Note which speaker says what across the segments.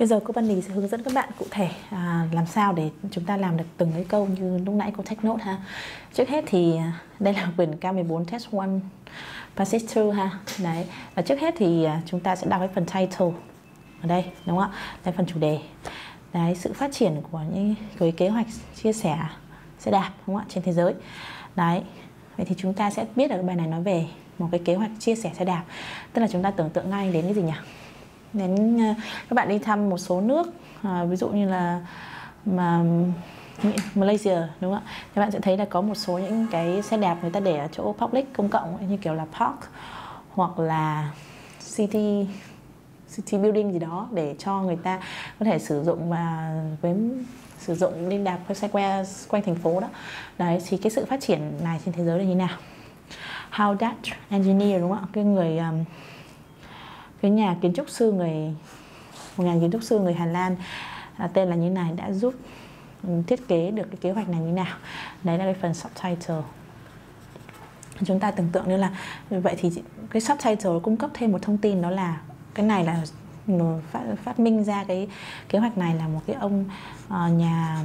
Speaker 1: Bây giờ cô Văn Lý sẽ hướng dẫn các bạn cụ thể làm sao để chúng ta làm được từng cái câu như lúc nãy cô take note ha. Trước hết thì đây là quyển K14 test 1 passage 2 ha. Đấy, và trước hết thì chúng ta sẽ đọc cái phần title ở đây, đúng không ạ? Đây phần chủ đề. Đấy, sự phát triển của những cái kế hoạch chia sẻ xe đạp, đúng không ạ, trên thế giới. Đấy, vậy thì chúng ta sẽ biết ở bài này nói về một cái kế hoạch chia sẻ xe đạp. Tức là chúng ta tưởng tượng ngay đến cái gì nhỉ? Đến các bạn đi thăm một số nước, ví dụ như là Malaysia, đúng không ạ? Các bạn sẽ thấy là có một số những cái xe đạp người ta để ở chỗ public, công cộng, như kiểu là park hoặc là city building gì đó, để cho người ta có thể sử dụng và sử dụng đi đạp xe quanh thành phố đó. Đấy, thì cái sự phát triển này trên thế giới là như nào? How that engineer, đúng không ạ? Cái nhà kiến trúc sư một nhà kiến trúc sư người Hà Lan tên là như này đã giúp thiết kế được cái kế hoạch này như nào. Đấy là cái phần subtitle. Chúng ta tưởng tượng như là vậy thì cái subtitle cung cấp thêm một thông tin, đó là cái này là phát minh ra cái kế hoạch này là một cái ông nhà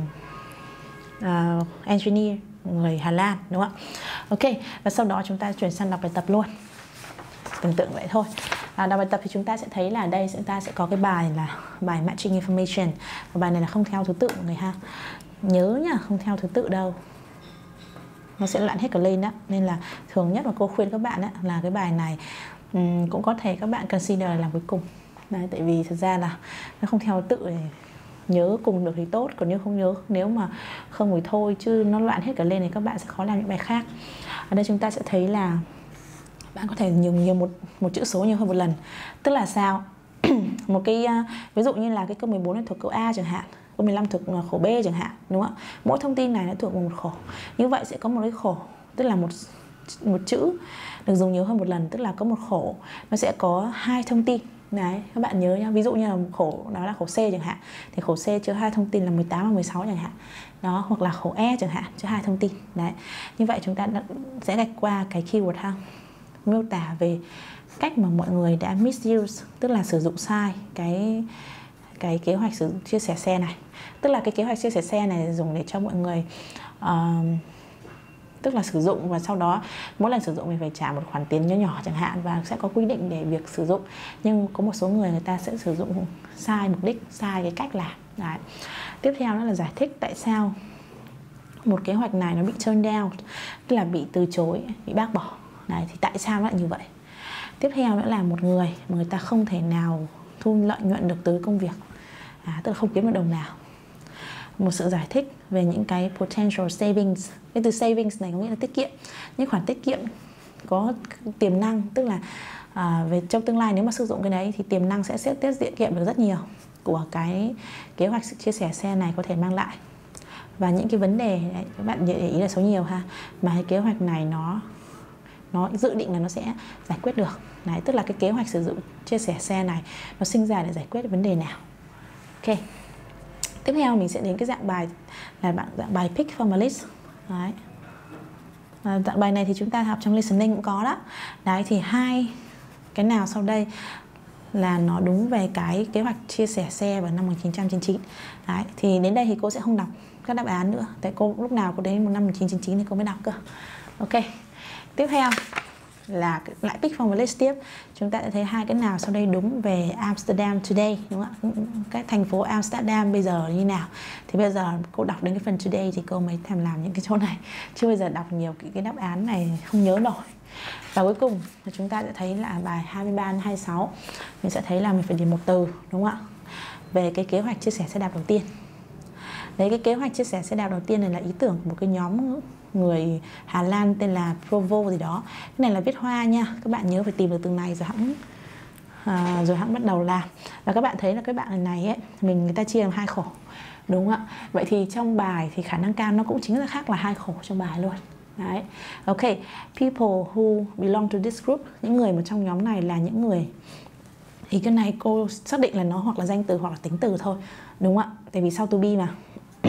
Speaker 1: engineer người Hà Lan, đúng không ạ? Ok, và sau đó chúng ta chuyển sang đọc bài tập luôn. Tưởng tượng vậy thôi. Đọc bài tập thì chúng ta sẽ thấy là ở đây chúng ta sẽ có cái bài là bài matching information. Và bài này là không theo thứ tự mọi người ha. Nhớ nhá, không theo thứ tự đâu, nó sẽ loạn hết cả lên đó. Nên là thường nhất mà cô khuyên các bạn là cái bài này cũng có thể các bạn consider làm cuối cùng. Đấy, tại vì thực ra là nó không theo thứ tự thì nhớ cùng được thì tốt, còn nếu mà không thì thôi, chứ nó loạn hết cả lên thì các bạn sẽ khó làm những bài khác. Ở đây chúng ta sẽ thấy là bạn có thể nhiều một chữ số nhiều hơn một lần. Tức là sao? Một cái ví dụ như là cái câu 14 này thuộc câu A chẳng hạn, câu 15 thuộc khổ B chẳng hạn, đúng không ạ? Mỗi thông tin này nó thuộc một khổ. Như vậy sẽ có một cái khổ, tức là một chữ được dùng nhiều hơn một lần, tức là có một khổ nó sẽ có hai thông tin. Đấy, các bạn nhớ nhá. Ví dụ như là khổ đó là khổ C chẳng hạn, thì khổ C chứa hai thông tin là 18 và 16 chẳng hạn. Đó, hoặc là khổ E chẳng hạn, chứa hai thông tin. Đấy. Như vậy chúng ta sẽ gạch qua cái keyword ha, miêu tả về cách mà mọi người đã misuse, tức là sử dụng sai cái kế hoạch chia sẻ xe này. Tức là cái kế hoạch chia sẻ xe này dùng để cho mọi người tức là sử dụng, và sau đó mỗi lần sử dụng mình phải trả một khoản tiền nhỏ nhỏ chẳng hạn, và sẽ có quy định để việc sử dụng. Nhưng có một số người ta sẽ sử dụng sai mục đích, sai cái cách làm. Đấy. Tiếp theo đó là giải thích tại sao một kế hoạch này nó bị turn down, tức là bị từ chối, bị bác bỏ. Đấy, thì tại sao nó lại như vậy? Tiếp theo nữa là một người mà người ta không thể nào thu lợi nhuận được từ công việc, tức là không kiếm được đồng nào. Một sự giải thích về những cái potential savings. Cái từ savings này có nghĩa là tiết kiệm. Những khoản tiết kiệm có tiềm năng, tức là về trong tương lai nếu mà sử dụng cái đấy thì tiềm năng sẽ tiết kiệm được rất nhiều của cái kế hoạch chia sẻ xe này có thể mang lại. Và những cái vấn đề đấy, các bạn để ý là số nhiều ha, mà cái kế hoạch này nó dự định là nó sẽ giải quyết được. Đấy, tức là cái kế hoạch sử dụng chia sẻ xe này nó sinh ra để giải quyết vấn đề nào. Ok. Tiếp theo mình sẽ đến cái dạng bài là dạng bài pick from a list. Đấy. Dạng bài này thì chúng ta học trong listening cũng có đó. Đấy, thì hai cái nào sau đây là nó đúng về cái kế hoạch chia sẻ xe vào năm 1999. Đấy, thì đến đây thì cô sẽ không đọc các đáp án nữa, tại cô lúc nào cô đến một năm 1999 thì cô mới đọc cơ. Ok. Tiếp theo là lại pick from a list tiếp. Chúng ta sẽ thấy hai cái nào sau đây đúng về Amsterdam today, đúng không ạ? Cái thành phố Amsterdam bây giờ như nào. Thì bây giờ cô đọc đến cái phần today thì cô mới thèm làm những cái chỗ này, chứ bây giờ đọc nhiều cái đáp án này không nhớ nổi. Và cuối cùng chúng ta sẽ thấy là bài 23-26 mình sẽ thấy là mình phải điền một từ, đúng không ạ? Về cái kế hoạch chia sẻ xe đạp đầu tiên. Đấy, cái kế hoạch chia sẻ xe đạp đầu tiên này là ý tưởng của một cái nhóm người Hà Lan tên là Provo gì đó. Cái này là viết hoa nha, các bạn nhớ phải tìm được từ này rồi hãng bắt đầu làm. Và các bạn thấy là cái bạn này ấy, người ta chia làm hai khổ, đúng không ạ? Vậy thì trong bài thì khả năng cao nó cũng chính là khác là hai khổ trong bài luôn. Đấy. Ok, people who belong to this group, những người mà trong nhóm này là những người, thì cái này cô xác định là nó hoặc là danh từ hoặc là tính từ thôi, đúng không ạ? Tại vì sau to be mà.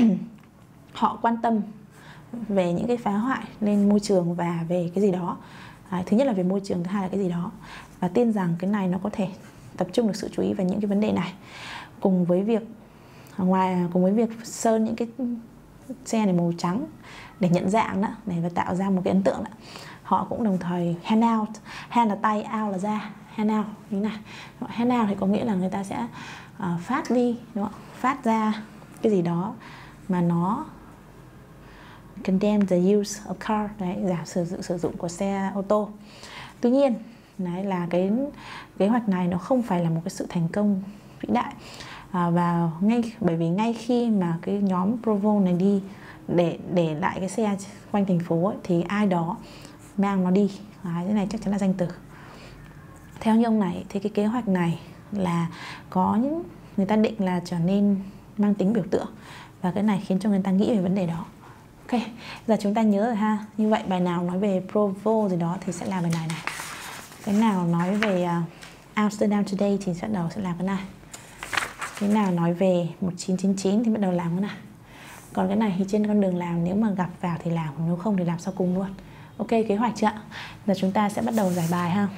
Speaker 1: Họ quan tâm về những cái phá hoại lên môi trường và về cái gì đó. Thứ nhất là về môi trường, thứ hai là cái gì đó, và tin rằng cái này nó có thể tập trung được sự chú ý vào những cái vấn đề này. cùng với việc sơn những cái xe này màu trắng để nhận dạng đó, để và tạo ra một cái ấn tượng đó, họ cũng đồng thời hand out. Hand là tay, out là da. Hand out như này. Hand out thì có nghĩa là người ta sẽ phát đi, đúng không? Phát ra cái gì đó mà nó condemn the use of car, đấy, giảm sử dụng của xe ô tô. Tuy nhiên, đấy là cái kế hoạch này nó không phải là một cái sự thành công vĩ đại. Và bởi vì ngay khi mà cái nhóm Provo này đi để lại cái xe quanh thành phố ấy, thì ai đó mang nó đi. Cái này chắc chắn là danh từ. Theo như ông này thì cái kế hoạch này là có những người ta định là trở nên mang tính biểu tượng, và cái này khiến cho người ta nghĩ về vấn đề đó. Ok, giờ chúng ta nhớ rồi ha. Như vậy bài nào nói về Provo gì đó thì sẽ là bài này này. Cái nào nói về Amsterdam Today thì sẽ làm cái này. Cái nào nói về 1999 thì bắt đầu làm cái này. Còn cái này thì trên con đường làm, nếu mà gặp vào thì làm, nếu không thì làm sau cùng luôn. Ok, kế hoạch chưa ạ? Giờ chúng ta sẽ bắt đầu giải bài ha.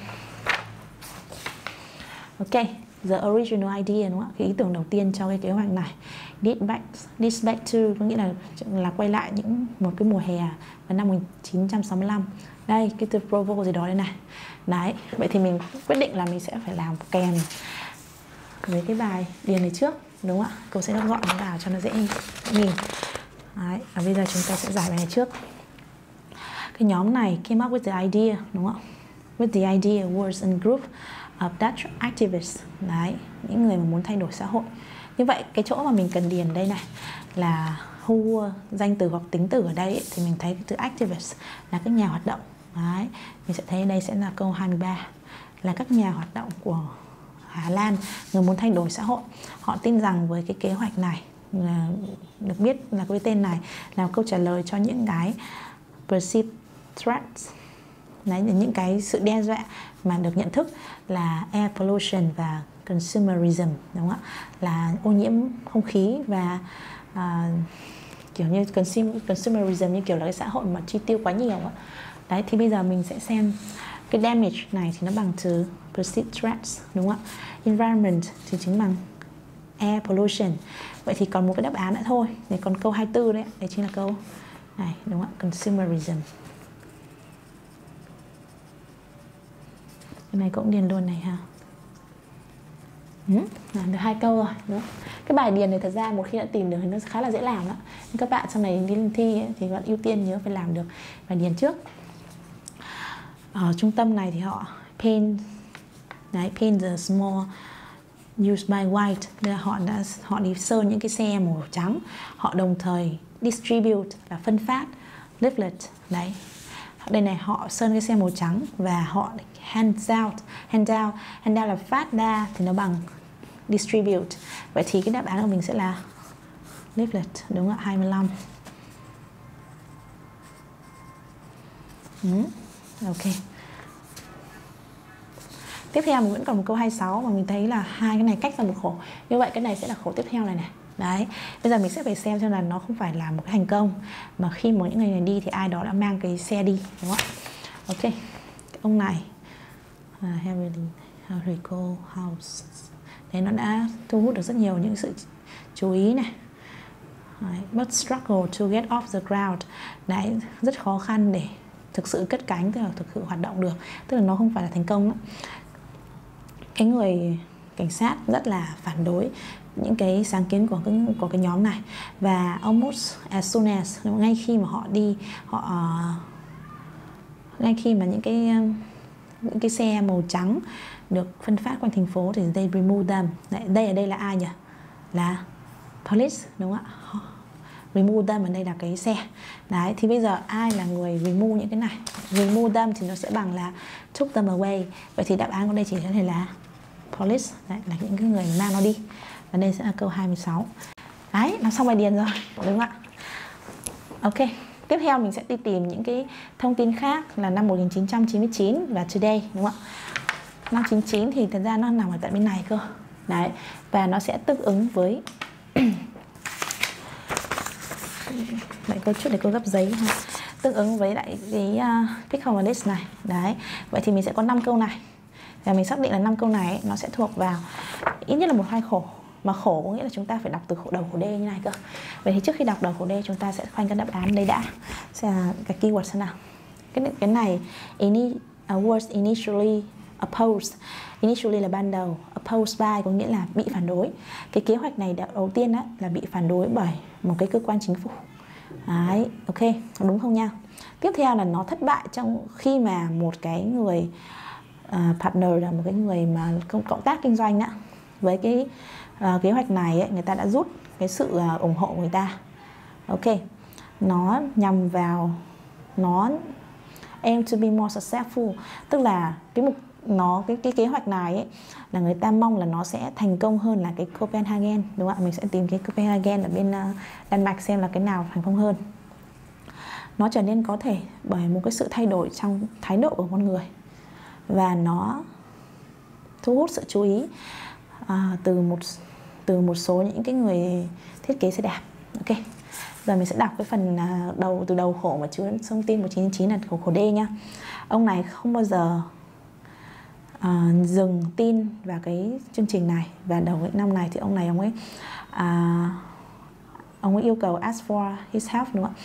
Speaker 1: Ok, the original idea, đúng không ạ? Cái ý tưởng đầu tiên cho cái kế hoạch này. This back to có nghĩa là quay lại một cái mùa hè vào năm 1965. Đây, cái từ Provo gì đó đây này. Đấy, vậy thì mình quyết định là mình sẽ phải làm kèm với cái bài điền này trước, đúng không ạ? Cô sẽ gọn nó vào cho nó dễ nhìn. Đấy, và bây giờ chúng ta sẽ giải bài này trước. Cái nhóm này came up with the idea, đúng không? With the idea was a group of Dutch activists. Đấy, những người mà muốn thay đổi xã hội. Như vậy cái chỗ mà mình cần điền đây này là who, danh từ hoặc tính từ ở đây ấy, thì mình thấy cái từ activist là các nhà hoạt động. Đấy, mình sẽ thấy đây sẽ là câu 23 là các nhà hoạt động của Hà Lan, người muốn thay đổi xã hội. Họ tin rằng với cái kế hoạch này, được biết là cái tên này là câu trả lời cho những cái perceived threats, đấy, những cái sự đe dọa mà được nhận thức là air pollution và consumerism, đúng không ạ? Là ô nhiễm không khí và kiểu như consumerism, như kiểu là cái xã hội mà chi tiêu quá nhiều ạ. Đấy, thì bây giờ mình sẽ xem cái damage này thì nó bằng từ perceived threats, đúng không ạ? Environment thì chính bằng air pollution. Vậy thì còn một cái đáp án nữa thôi. Để còn câu 24 đấy, đấy chính là câu này, đúng không ạ? Consumerism. Cái này cũng điền luôn này ha. Làm được 2 câu rồi, đúng không? Cái bài điền này thật ra một khi đã tìm được thì nó khá là dễ làm đó. Nhưng các bạn sau này đi lên thi ấy, thì các bạn ưu tiên nhớ phải làm được bài điền trước. Ở trung tâm này thì họ paint the small used by white, là họ đi sơn những cái xe màu trắng. Họ đồng thời distribute là phân phát leaflet. Đấy, đây này, họ sơn cái xe màu trắng và họ hand out là phát ra thì nó bằng distribute. Vậy thì cái đáp án của mình sẽ là leaflet, đúng không ạ? 25. Ok. Tiếp theo mình vẫn còn một câu 26 mà mình thấy là hai cái này cách ra một khổ. Như vậy cái này sẽ là khổ tiếp theo này này. Đấy, bây giờ mình sẽ phải xem là nó không phải là một cái thành công, mà khi mà những người này đi thì ai đó đã mang cái xe đi, đúng không ạ? Ok, cái ông này Henrico House, đấy, nó đã thu hút được rất nhiều những sự chú ý này. Đấy, but struggle to get off the ground. Đấy, rất khó khăn để thực sự cất cánh, tức là thực sự hoạt động được, tức là nó không phải là thành công đó. Cái người cảnh sát rất là phản đối những cái sáng kiến của cái nhóm này, và almost as soon as, ngay khi mà họ đi, ngay khi mà những cái xe màu trắng được phân phát quanh thành phố thì they remove them. Đây ở đây là ai nhỉ? Là police, đúng không ạ? Remove them ở đây là cái xe. Đấy, thì bây giờ ai là người remove những cái này? Remove them thì nó sẽ bằng là took them away. Vậy thì đáp án của đây chỉ có thể là police. Đấy, là những cái người mang nó đi. Và đây sẽ là câu 26. Đấy, làm xong bài điền rồi, đúng không ạ? Ok, tiếp theo mình sẽ đi tìm những cái thông tin khác là năm 1999 và today, đúng không ạ? Năm 99 thì thật ra nó nằm ở tại bên này cơ. Đấy, và nó sẽ tương ứng với vậy câu chút để cô gấp giấy ha. Tương ứng với lại cái pick from a list này. Đấy, vậy thì mình sẽ có 5 câu này. Và mình xác định là 5 câu này nó sẽ thuộc vào ít nhất là 1-2 khổ. Mà khổ có nghĩa là chúng ta phải đọc từ đầu khổ D như này cơ. Vậy thì trước khi đọc đầu khổ D chúng ta sẽ khoanh các đáp án đây đã. Xem là cái keyword xem nào. Cái này words initially opposed. Initially là ban đầu, opposed by có nghĩa là bị phản đối. Cái kế hoạch này đầu tiên á, là bị phản đối bởi một cái cơ quan chính phủ. Đấy, ok, đúng không nha? Tiếp theo là nó thất bại trong khi mà một cái người partner là một cái người mà cộng tác kinh doanh á, với cái kế hoạch này ấy, người ta đã rút cái sự ủng hộ của người ta. Ok, nó nhằm vào, nó aim to be more successful, tức là cái kế hoạch này ấy, là người ta mong là nó sẽ thành công hơn là cái Copenhagen, đúng không ạ? Mình sẽ tìm cái Copenhagen ở bên Đan Mạch xem là cái nào thành công hơn. Nó trở nên có thể bởi một cái sự thay đổi trong thái độ của con người, và nó thu hút sự chú ý từ một số những cái người thiết kế xe đạp. Ok, giờ mình sẽ đọc cái phần từ đầu khổ mà chứa thông tin 1999 là khổ D nha. Ông này không bao giờ dừng tin vào cái chương trình này, và đầu cái năm này thì ông ấy yêu cầu ask for his help, đúng không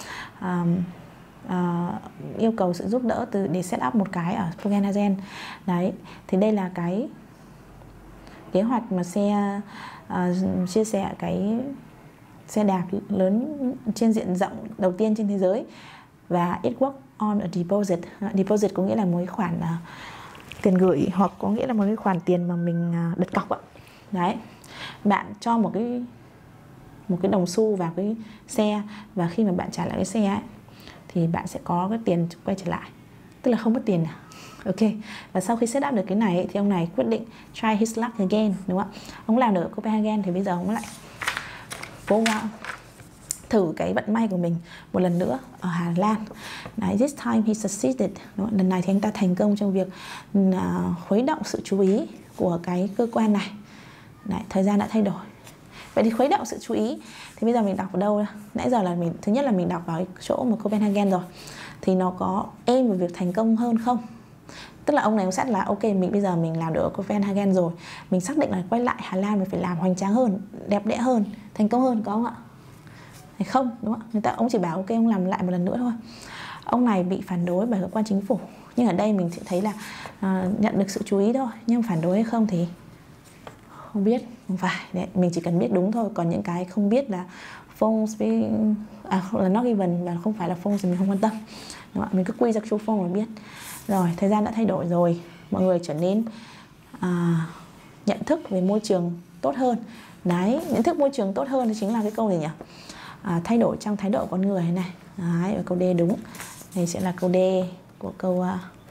Speaker 1: ạ? Yêu cầu sự giúp đỡ để set up một cái ở Copenhagen. Đấy, thì đây là cái kế hoạch mà chia sẻ cái xe đạp lớn trên diện rộng đầu tiên trên thế giới, và it work on a deposit. Deposit có nghĩa là một cái khoản tiền gửi, hoặc có nghĩa là một cái khoản tiền mà mình đặt cọc ạ. Đấy, bạn cho một cái đồng xu vào cái xe, và khi mà bạn trả lại cái xe ấy, thì bạn sẽ có cái tiền quay trở lại, tức là không mất tiền. Ok, và sau khi set up được cái này ấy, thì ông này quyết định try his luck again, đúng không ạ? Ông làm được ở Copenhagen thì bây giờ ông lại cố gắng thử cái vận may của mình một lần nữa ở Hà Lan. Đấy, this time he succeeded. Lần này thì anh ta thành công trong việc khuấy động sự chú ý của cái cơ quan này. Đấy, thời gian đã thay đổi. Vậy thì khuấy động sự chú ý thì bây giờ mình đọc ở đâu? Nãy giờ là thứ nhất là mình đọc vào chỗ mà Copenhagen rồi, thì nó có aim vào việc thành công hơn không? Tức là ông này ông xét là ok, bây giờ mình làm được ở Copenhagen rồi, mình xác định là quay lại Hà Lan mình phải làm hoành tráng hơn, đẹp đẽ hơn, thành công hơn, có không ạ? Hay không, đúng không? Ông chỉ bảo ok, ông làm lại một lần nữa thôi. Ông này bị phản đối bởi cơ quan chính phủ, nhưng ở đây mình sẽ thấy là nhận được sự chú ý thôi, nhưng phản đối hay không thì không biết, không phải. Đấy, mình chỉ cần biết đúng thôi, còn những cái không biết là false với là not given và không phải là false thì mình không quan tâm, đúng không? Mình cứ quy ra true false là biết. Rồi, thời gian đã thay đổi rồi, mọi người trở nên nhận thức về môi trường tốt hơn. Đấy, nhận thức môi trường tốt hơn thì chính là cái câu gì nhỉ? Thay đổi trong thái độ của con người này. Đấy, và câu D đúng. Đây sẽ là câu D của câu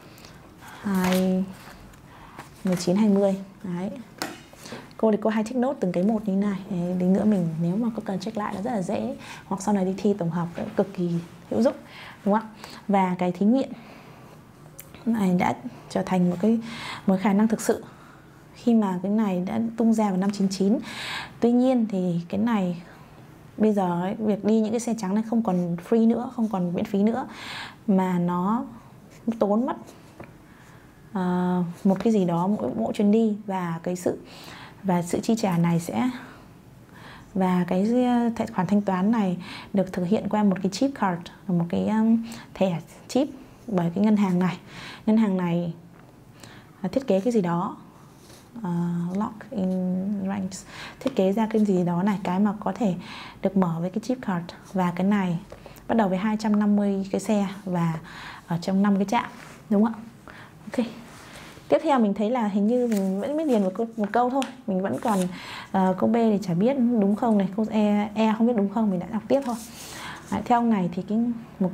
Speaker 1: 19-20. Đấy. Cô hay check note từng cái một như thế này. Đến nữa mình nếu mà có cần check lại là rất là dễ, hoặc sau này đi thi tổng hợp cực kỳ hữu dụng, đúng không ạ? Và cái thí nghiệm này đã trở thành một khả năng thực sự khi mà cái này đã tung ra vào năm 99. Tuy nhiên thì cái này bây giờ ấy, việc đi những cái xe trắng này không còn free nữa, không còn miễn phí nữa, mà nó tốn mất một cái gì đó, mỗi chuyến đi, và sự chi trả này và cái tài khoản thanh toán này được thực hiện qua một cái chip card, một cái thẻ chip bởi cái ngân hàng này. Ngân hàng này thiết kế cái gì đó, lock in ranks, thiết kế ra cái gì đó này, cái mà có thể được mở với cái chip card. Và cái này bắt đầu với 250 cái xe và ở trong 5 cái trạm, đúng không ạ? Ok. Tiếp theo mình thấy là hình như mình vẫn biết điền một câu thôi, mình vẫn còn câu B thì chả biết đúng không này, câu E không biết đúng không, mình đã đọc tiếp thôi. Đấy, theo ông này thì một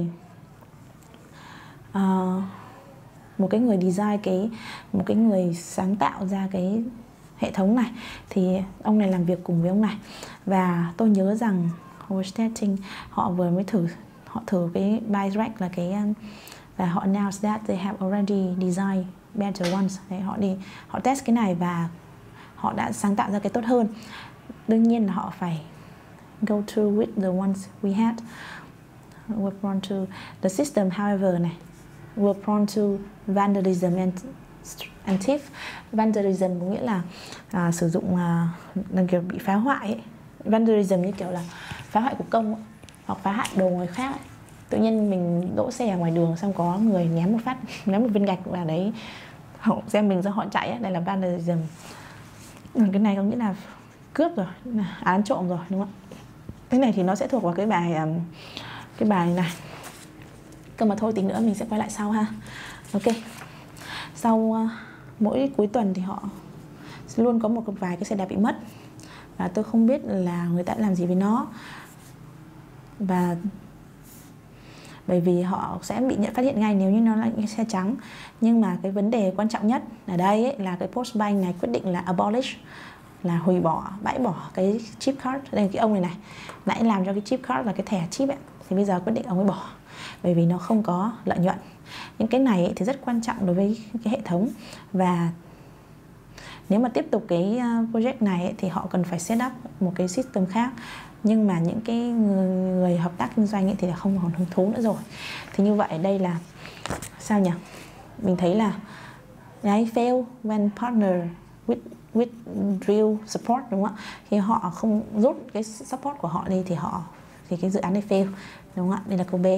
Speaker 1: cái người design một cái người sáng tạo ra cái hệ thống này, thì ông này làm việc cùng với ông này. Và tôi nhớ rằng hồi testing họ vừa mới thử cái Birack là và họ announced that they have already designed better ones. Đấy, họ test cái này và họ đã sáng tạo ra cái tốt hơn. Đương nhiên là họ phải go through with the ones we had. We're prone to the system, however, này, we're prone to vandalism and thief. Vandalism có nghĩa là sử dụng là kiểu bị phá hoại ấy. Vandalism như kiểu là phá hoại của công ấy, hoặc phá hại đồ người khác ấy. Tự nhiên mình đỗ xe ở ngoài đường xong có người ném một viên gạch vào đấy, họ xem mình ra họ chạy ấy. Đây là vandalism. Cái này có nghĩa là cướp rồi, án trộm rồi, đúng không? Cái này thì nó sẽ thuộc vào cái bài này. Cơ mà thôi tí nữa mình sẽ quay lại sau ha. Ok. Sau mỗi cuối tuần thì họ luôn có một vài cái xe đạp bị mất, và tôi không biết là người ta làm gì với nó, và bởi vì họ sẽ bị phát hiện ngay nếu như nó là những xe trắng. Nhưng mà cái vấn đề quan trọng nhất ở đây ấy, là cái Postbank này quyết định là abolish, là hủy bỏ, bãi bỏ cái chip card. Đây cái ông này nãy làm cho cái chip card là cái thẻ chip ấy, thì bây giờ quyết định ông ấy bỏ bởi vì nó không có lợi nhuận. Những cái này ấy thì rất quan trọng đối với cái hệ thống, và nếu mà tiếp tục cái project này ấy, thì họ cần phải set up một cái system khác. Nhưng mà những cái người hợp tác kinh doanh ấy thì là không còn hứng thú nữa rồi. Thì như vậy đây là sao nhỉ? Mình thấy là đấy, fail when partner with real support, đúng không ạ? Khi họ không rút cái support của họ đi thì cái dự án này fail, đúng không ạ? Đây là câu B.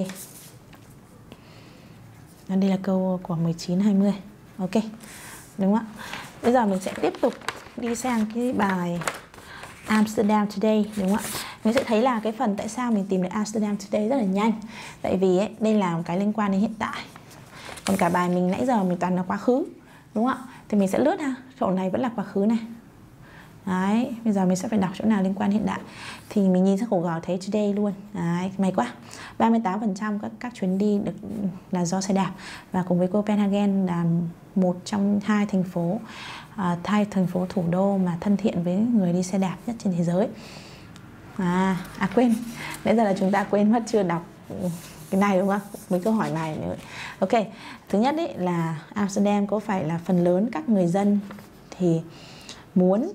Speaker 1: Đây là câu của 19-20. Ok, đúng không ạ? Bây giờ mình sẽ tiếp tục đi sang cái bài Amsterdam Today, đúng không ạ? Mình sẽ thấy là cái phần tại sao mình tìm được Amsterdam Today rất là nhanh. Tại vì ấy, đây là một cái liên quan đến hiện tại. Còn cả bài mình nãy giờ mình toàn là quá khứ, đúng không ạ? Thì mình sẽ lướt ha, chỗ này vẫn là quá khứ này. Đấy, bây giờ mình sẽ phải đọc chỗ nào liên quan hiện đại. Thì mình nhìn sang khổ gạo thấy Today luôn. Đấy, may quá. 38% các chuyến đi được là do xe đạp, và cùng với Copenhagen là một trong hai thành phố thủ đô mà thân thiện với người đi xe đạp nhất trên thế giới. Quên, nãy giờ là chúng ta quên mất chưa đọc cái này, đúng không? Mấy câu hỏi này nữa. Ok, thứ nhất ấy là Amsterdam có phải là phần lớn các người dân thì muốn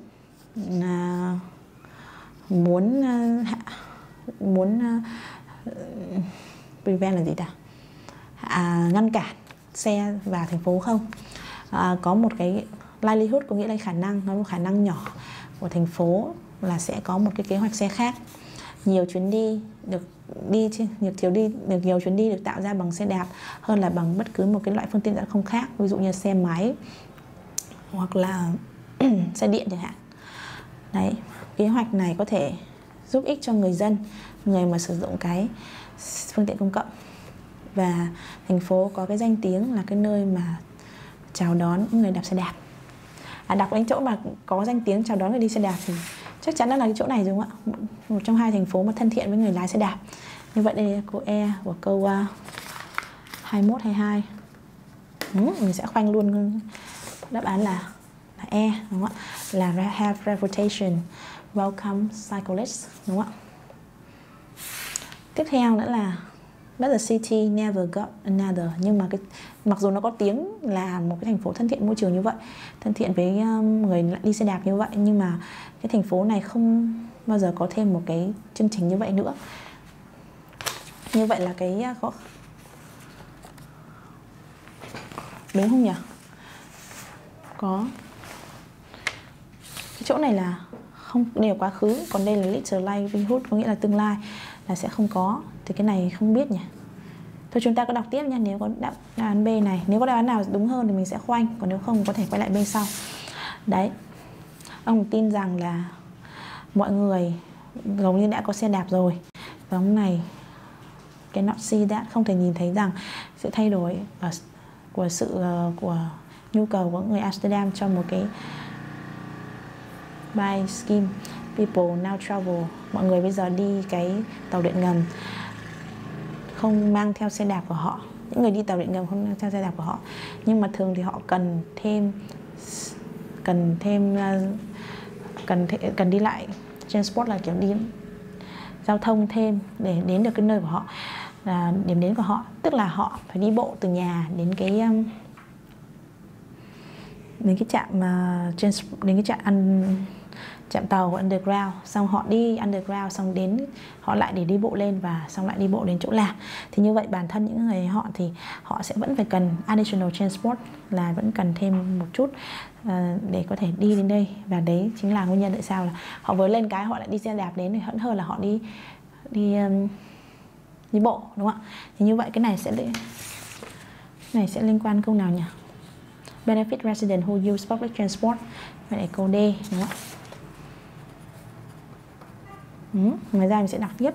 Speaker 1: prevent là gì ta? Ngăn cản xe vào thành phố không? Có một cái livelihood, có nghĩa là khả năng nhỏ của thành phố là sẽ có một cái kế hoạch xe khác. Nhiều chuyến đi được tạo ra bằng xe đạp hơn là bằng bất cứ một cái loại phương tiện giao thông khác, ví dụ như xe máy hoặc là xe điện chẳng hạn. Đấy, kế hoạch này có thể giúp ích cho người mà sử dụng cái phương tiện công cộng, và thành phố có cái danh tiếng là cái nơi mà chào đón người đạp xe đạp. Đọc đến chỗ mà có danh tiếng chào đón người đi xe đạp thì chắc chắn là cái chỗ này, đúng không ạ? Một trong hai thành phố mà thân thiện với người lái xe đạp. Như vậy đây là câu E của câu 21-22. Mình sẽ khoanh luôn đáp án là E, đúng không ạ? Là have reputation welcome cyclists, đúng không ạ? Tiếp theo nữa là but the city never got another. Nhưng mà mặc dù nó có tiếng là một cái thành phố thân thiện môi trường như vậy, thân thiện với người đi xe đạp như vậy, nhưng mà cái thành phố này không bao giờ có thêm một cái chương trình như vậy nữa. Như vậy là cái đúng không nhỉ? Có cái chỗ này là không đều quá khứ, còn đây là later livelihood, có nghĩa là tương lai, là sẽ không có. Thì cái này không biết nhỉ. Thôi chúng ta có đọc tiếp nha. Nếu có đáp án B này, nếu có đáp án nào đúng hơn thì mình sẽ khoanh, còn nếu không có thể quay lại bên sau. Đấy, ông tin rằng là mọi người giống như đã có xe đạp rồi, và ông này cannot see that, không thể nhìn thấy rằng sự thay đổi của nhu cầu của người Amsterdam trong một cái by scheme. People now travel, mọi người bây giờ đi cái tàu điện ngầm không mang theo xe đạp của họ. Những người đi tàu điện ngầm không mang theo xe đạp của họ, nhưng mà thường thì họ cần đi lại transport, là kiểu đi giao thông thêm để đến được cái nơi của họ, là điểm đến của họ. Tức là họ phải đi bộ từ nhà đến cái trạm ăn trạm tàu underground, xong họ đi underground xong đến họ lại để đi bộ lên và xong lại đi bộ đến chỗ làm. Thì như vậy bản thân những người họ thì họ sẽ vẫn phải cần additional transport, là vẫn cần thêm một chút để có thể đi đến đây. Và đấy chính là nguyên nhân tại sao là họ vừa lên cái họ lại đi xe đạp đến, thì vẫn hơn là họ đi bộ, đúng không ạ? Thì như vậy cái này sẽ liên quan câu nào nhỉ? Benefit resident who use public transport. Vậy là câu D, đúng không ạ? Ngoài ra mình sẽ đọc tiếp.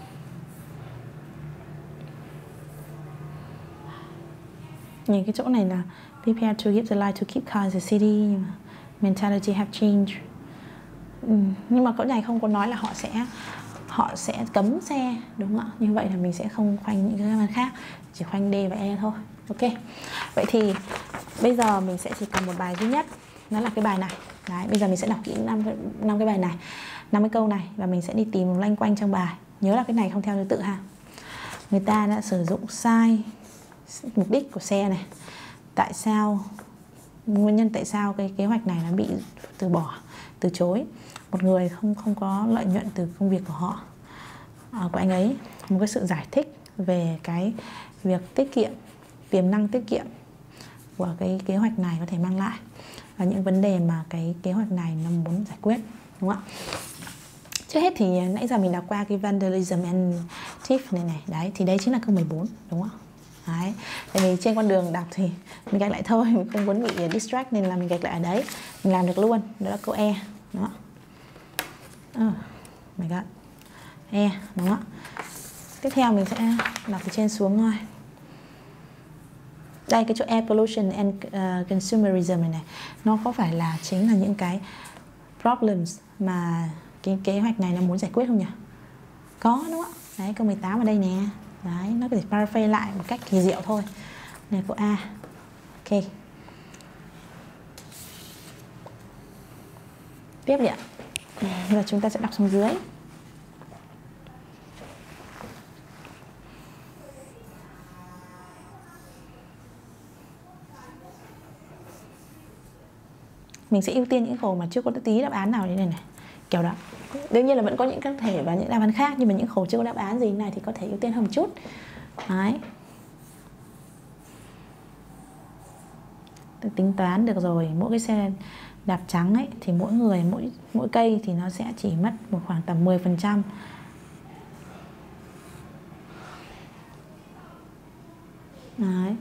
Speaker 1: Nhìn cái chỗ này là prepare to give the light to keep cars in the city, nhưng mà mentality have changed. Nhưng mà chỗ này không có nói là họ sẽ cấm xe, đúng không ạ? Như vậy là mình sẽ không khoanh những cái đáp án khác, chỉ khoanh D và E thôi. Ok. Vậy thì bây giờ mình sẽ chỉ cần một bài duy nhất, đó là cái bài này. Đấy, bây giờ mình sẽ đọc kỹ 5 cái bài này, 50 câu này, và mình sẽ đi tìm loanh quanh trong bài. Nhớ là cái này không theo thứ tự ha. Người ta đã sử dụng sai mục đích của xe này. Tại sao, nguyên nhân tại sao cái kế hoạch này nó bị từ chối. Một người không có lợi nhuận từ công việc của họ, của anh ấy. Một cái sự giải thích về cái việc tiết kiệm, tiềm năng tiết kiệm của cái kế hoạch này có thể mang lại, và những vấn đề mà cái kế hoạch này nó muốn giải quyết, đúng không ạ? Trước hết thì nãy giờ mình đã qua cái vandalism and thief này. Đấy, thì đấy chính là câu 14, đúng không ạ? Đấy, tại vì trên con đường đọc thì mình gạch lại thôi, mình không muốn bị distract nên là mình gạch lại ở đấy, mình làm được luôn. Đó là câu E, đúng không ạ? My God. E, đúng không ạ? Tiếp theo mình sẽ đọc từ trên xuống thôi. Đây, cái chỗ air pollution and consumerism này, nó có phải là chính là những cái problems mà cái kế hoạch này nó muốn giải quyết không nhỉ? Có, đúng không ạ? Đấy, câu 18 ở đây nè. Đấy, nó có thể paraphrase lại một cách kỳ diệu thôi. Này, câu A. Ok. Tiếp đi ạ. Giờ chúng ta sẽ đọc xuống dưới. Mình sẽ ưu tiên những khổ mà chưa có tí đáp án nào như này, kiểu đó. Đương nhiên là vẫn có những các thể và những đáp án khác, nhưng mà những khổ chưa có đáp án gì này thì có thể ưu tiên hơn một chút. Đấy. Tôi tính toán được rồi, mỗi cái xe đạp trắng ấy thì mỗi cây thì nó sẽ chỉ mất một khoảng tầm 10%. Đấy.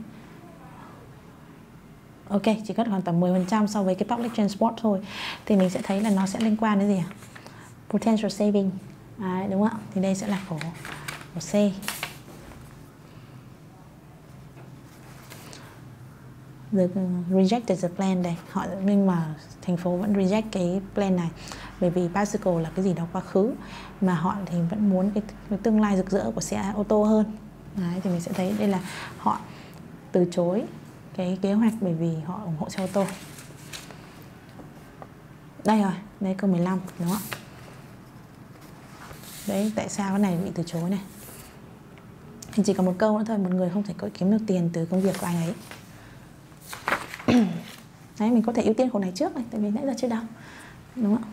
Speaker 1: Ok, chỉ có khoảng tầm 10% so với cái public transport thôi. Thì mình sẽ thấy là nó sẽ liên quan đến gì ạ? Potential saving. Đấy, đúng không ạ? Thì đây sẽ là khổ C. The rejected the plan đây. Nhưng mà thành phố vẫn reject cái plan này, bởi vì bicycle là cái gì đó quá khứ, mà họ thì vẫn muốn cái tương lai rực rỡ của xe ô tô hơn. Đấy, thì mình sẽ thấy đây là họ từ chối cái kế hoạch bởi vì họ ủng hộ xe ô tô. Đây rồi, đây câu 15, đúng không ạ? Đấy, tại sao cái này bị từ chối này? Thì chỉ còn một câu nữa thôi, một người không thể có kiếm được tiền từ công việc của anh ấy. Đấy, mình có thể ưu tiên khổ này trước này, tại vì nãy giờ chưa đọc, đúng không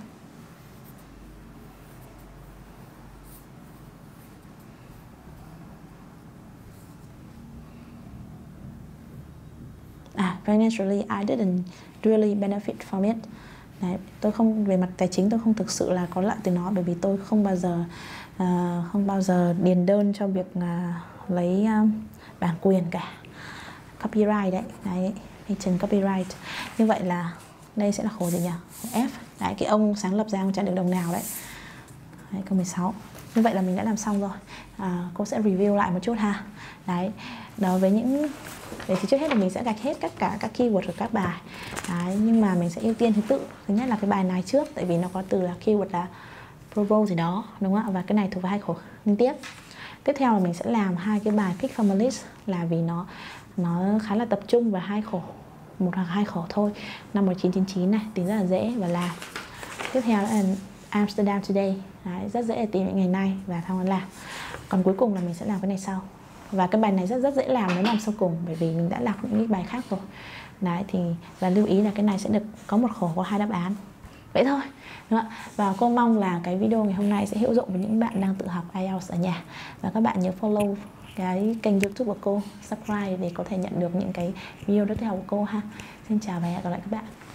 Speaker 1: ạ? Financially, I didn't really benefit from it. Đấy, tôi không, về mặt tài chính tôi không thực sự là có lợi từ nó, bởi vì tôi không bao giờ điền đơn cho việc lấy bản quyền cả. Copyright đấy, patent copyright. Như vậy là đây sẽ là khổ gì nhỉ? Khổ F. Đấy, cái ông sáng lập ra không trả được đồng nào đấy. Đấy, câu 16. Như vậy là mình đã làm xong rồi. Cô sẽ review lại một chút ha. Đấy, đó với những thì trước hết là mình sẽ gạch hết tất cả các keyword của các bài. Đấy, nhưng mà mình sẽ ưu tiên thứ tự. Thứ nhất là cái bài này trước, tại vì nó có từ là keyword là propose gì đó, đúng không ạ? Và cái này thuộc về hai khổ liên tiếp. Tiếp theo là mình sẽ làm hai cái bài pick from a list, là vì nó khá là tập trung vào hai khổ, một hoặc hai khổ thôi. Năm 1999 này, tính rất là dễ và làm. Tiếp theo là Amsterdam Today. Đấy, rất dễ để tìm những ngày nay và xong nó làm. Còn cuối cùng là mình sẽ làm cái này sau. Và cái bài này rất dễ làm nếu làm sau cùng, bởi vì mình đã làm những cái bài khác rồi. Đấy, thì và lưu ý là cái này sẽ được có một khổ có hai đáp án. vậy thôi, đúng không? Và cô mong là cái video ngày hôm nay sẽ hữu dụng với những bạn đang tự học IELTS ở nhà. Và các bạn nhớ follow cái kênh YouTube của cô, subscribe để có thể nhận được những cái video tiếp theo của cô ha. Xin chào và hẹn gặp lại các bạn.